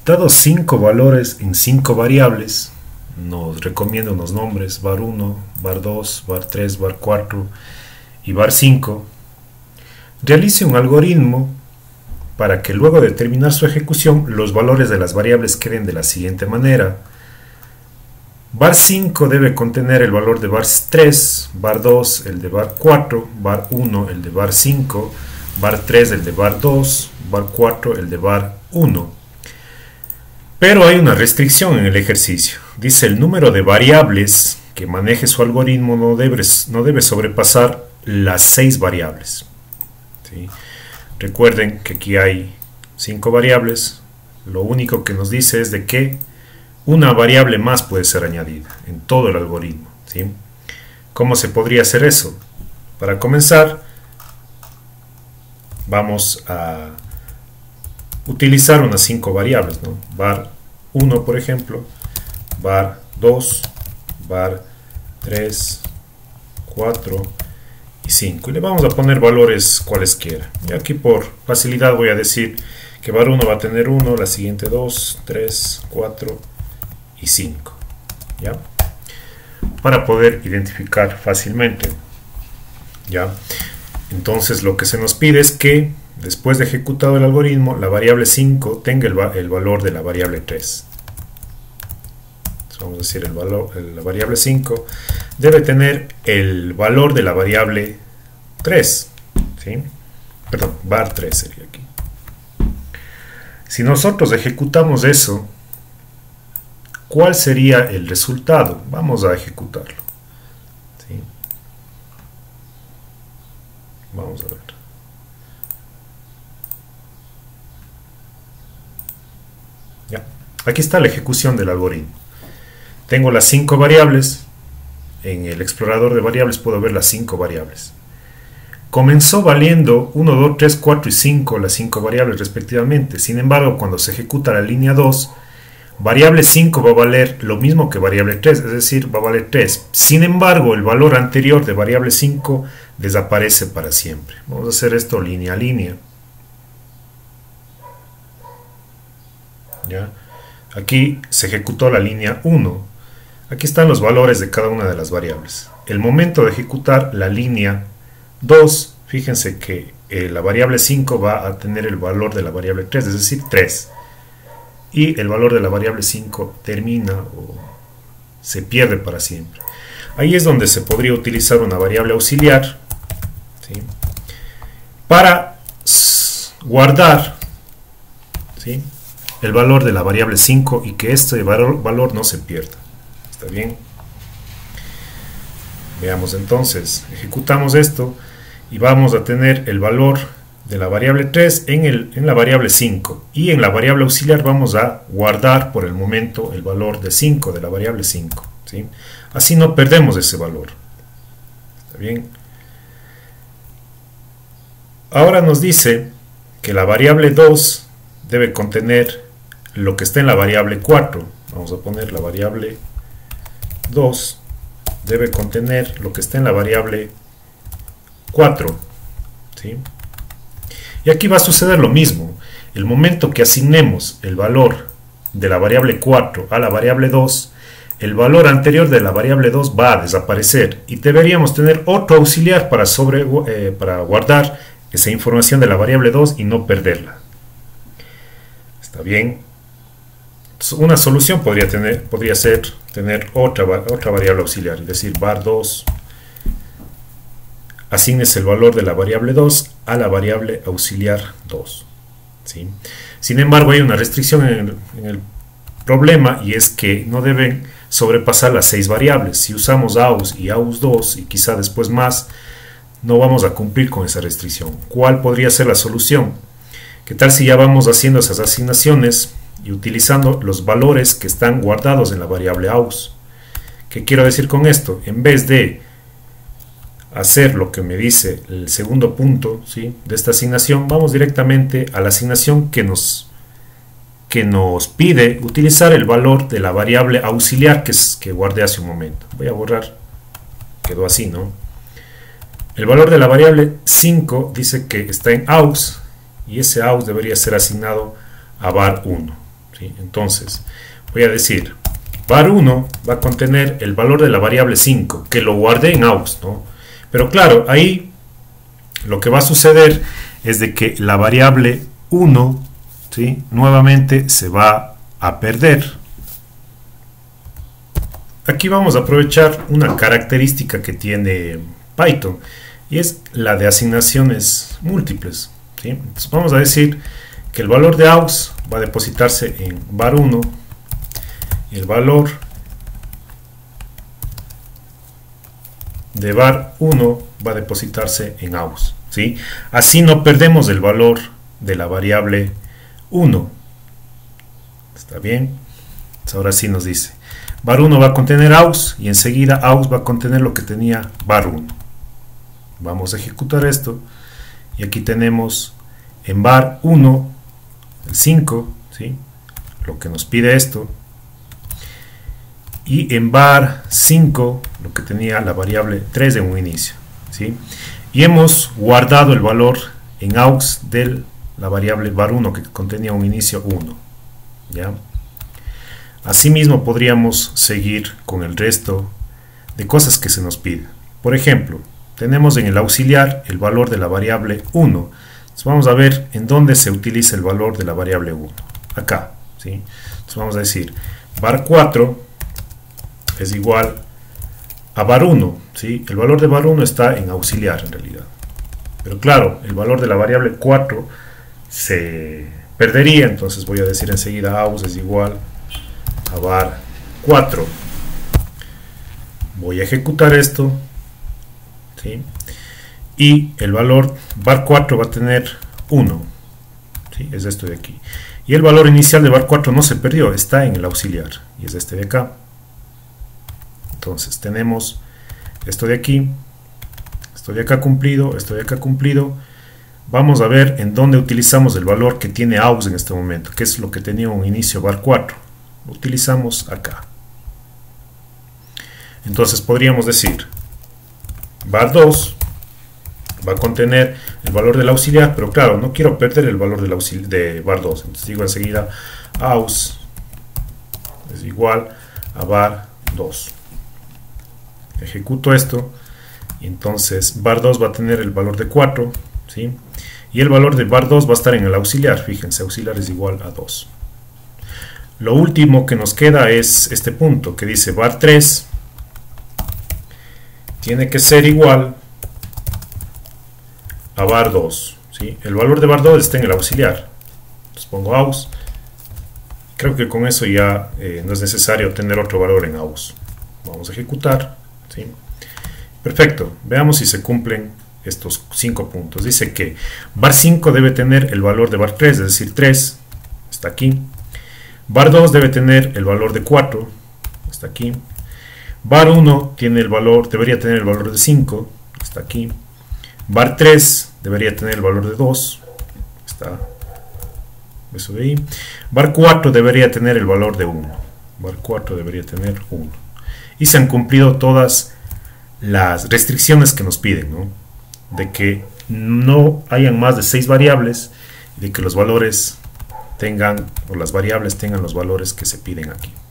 Dados 5 valores en 5 variables, nos recomienda unos nombres var1, var2, var3, var4 y var5. Realice un algoritmo para que luego de terminar su ejecución los valores de las variables queden de la siguiente manera. var5 debe contener el valor de var3, var2 el de var4, var1 el de var5, var3 el de var2, var4 el de var1. Pero hay una restricción en el ejercicio. Dice el número de variables que maneje su algoritmo no debe sobrepasar las 6 variables. ¿Sí? Recuerden que aquí hay 5 variables. Lo único que nos dice es de que una variable más puede ser añadida en todo el algoritmo. ¿Sí? ¿Cómo se podría hacer eso? Para comenzar, vamos a utilizar unas 5 variables, ¿no? var1, por ejemplo, var2, var3, 4 y 5. Y le vamos a poner valores cualesquiera. Y aquí por facilidad voy a decir que var1 va a tener 1, la siguiente 2, 3, 4 y 5. ¿Ya? Para poder identificar fácilmente. ¿Ya? Entonces lo que se nos pide es que después de ejecutado el algoritmo, la variable 5 tenga el valor de la variable 3. Entonces vamos a decir la variable 5 debe tener el valor de la variable 3. ¿Sí? Perdón, var3 sería aquí. Si nosotros ejecutamos eso, ¿cuál sería el resultado? Vamos a ejecutarlo. ¿Sí? Vamos a ver. Ya. Aquí está la ejecución del algoritmo. Tengo las 5 variables. En el explorador de variables puedo ver las 5 variables. Comenzó valiendo 1, 2, 3, 4 y 5 las 5 variables respectivamente. Sin embargo, cuando se ejecuta la línea 2, variable 5 va a valer lo mismo que variable 3, es decir, va a valer 3. Sin embargo, el valor anterior de variable 5 desaparece para siempre. Vamos a hacer esto línea a línea. ¿Ya? Aquí se ejecutó la línea 1. Aquí están los valores de cada una de las variables. El momento de ejecutar la línea 2, fíjense que la variable 5 va a tener el valor de la variable 3, es decir, 3. Y el valor de la variable 5 termina o se pierde para siempre. Ahí es donde se podría utilizar una variable auxiliar, ¿sí?, para guardar, ¿sí?, el valor de la variable 5 y que este valor no se pierda. ¿Está bien? Veamos entonces, ejecutamos esto y vamos a tener el valor de la variable 3 en la variable 5, y en la variable auxiliar vamos a guardar por el momento el valor de 5 de la variable 5, ¿sí? Así no perdemos ese valor. ¿Está bien? Ahora nos dice que la variable 2 debe contener lo que está en la variable 4. Vamos a poner la variable 2 debe contener lo que está en la variable 4, ¿sí? Y aquí va a suceder lo mismo. El momento que asignemos el valor de la variable 4 a la variable 2, el valor anterior de la variable 2 va a desaparecer y deberíamos tener otro auxiliar para guardar esa información de la variable 2 y no perderla. ¿Está bien? Una solución podría ser tener otra variable auxiliar, es decir, var2, asignes el valor de la variable 2 a la variable auxiliar 2. ¿Sí? Sin embargo, hay una restricción en el problema, y es que no deben sobrepasar las 6 variables. Si usamos aus y aus2 y quizá después más, no vamos a cumplir con esa restricción. ¿Cuál podría ser la solución? ¿Qué tal si ya vamos haciendo esas asignaciones y utilizando los valores que están guardados en la variable aus? ¿Qué quiero decir con esto? En vez de hacer lo que me dice el segundo punto, ¿sí?, de esta asignación, vamos directamente a la asignación que nos pide utilizar el valor de la variable auxiliar que guardé hace un momento. Voy a borrar, quedó así, ¿no? El valor de la variable 5 dice que está en aus, y ese aus debería ser asignado a var1, ¿sí? Entonces voy a decir var1 va a contener el valor de la variable 5, que lo guardé en aux, ¿no? Pero claro, ahí lo que va a suceder es de que la variable 1, ¿sí?, nuevamente se va a perder. Aquí vamos a aprovechar una característica que tiene Python, y es la de asignaciones múltiples, ¿sí? Entonces vamos a decir que el valor de aux va a depositarse en var1 y el valor de var1 va a depositarse en aux, ¿sí? Así no perdemos el valor de la variable 1. ¿Está bien? Entonces ahora sí nos dice var1 va a contener aux y enseguida aux va a contener lo que tenía var1. Vamos a ejecutar esto y aquí tenemos en var1 el 5, ¿sí?, lo que nos pide esto, y en var5 lo que tenía la variable 3 en un inicio, ¿sí? Y hemos guardado el valor en aux de la variable var1 que contenía un inicio 1, ¿ya? Asimismo podríamos seguir con el resto de cosas que se nos pide. Por ejemplo, tenemos en el auxiliar el valor de la variable 1. Entonces vamos a ver en dónde se utiliza el valor de la variable 1. Acá, ¿sí? Entonces vamos a decir var4 es igual a var1, ¿sí? El valor de var1 está en auxiliar en realidad. Pero claro, el valor de la variable 4 se perdería, entonces voy a decir enseguida aux es igual a var4. Voy a ejecutar esto, ¿sí?, y el valor var4 va a tener 1, ¿sí?, es esto de aquí. Y el valor inicial de var4 no se perdió, está en el auxiliar, y es este de acá. Entonces tenemos esto de aquí, esto de acá cumplido, esto de acá cumplido. Vamos a ver en dónde utilizamos el valor que tiene aux en este momento, que es lo que tenía un inicio var4. Lo utilizamos acá. Entonces podríamos decir var2 va a contener el valor del auxiliar, pero claro, no quiero perder el valor del auxiliar de var2, entonces digo enseguida aux es igual a var2. Ejecuto esto y entonces var2 va a tener el valor de 4, ¿sí?, y el valor de var2 va a estar en el auxiliar. Fíjense, auxiliar es igual a 2. Lo último que nos queda es este punto que dice var3 tiene que ser igual a var2, ¿sí? El valor de var2 está en el auxiliar. Entonces pongo aux. Creo que con eso ya no es necesario tener otro valor en aux. Vamos a ejecutar, ¿sí? Perfecto. Veamos si se cumplen estos 5 puntos. Dice que var5 debe tener el valor de var3, es decir, 3. Está aquí. var2 debe tener el valor de 4. Está aquí. var1 tiene el valor, debería tener el valor de 5. Está aquí. var3 debería tener el valor de 2. Está eso de ahí. var4 debería tener el valor de 1. var4 debería tener 1. Y se han cumplido todas las restricciones que nos piden, ¿no?, de que no hayan más de 6 variables, de que los valores tengan, o las variables tengan los valores que se piden aquí.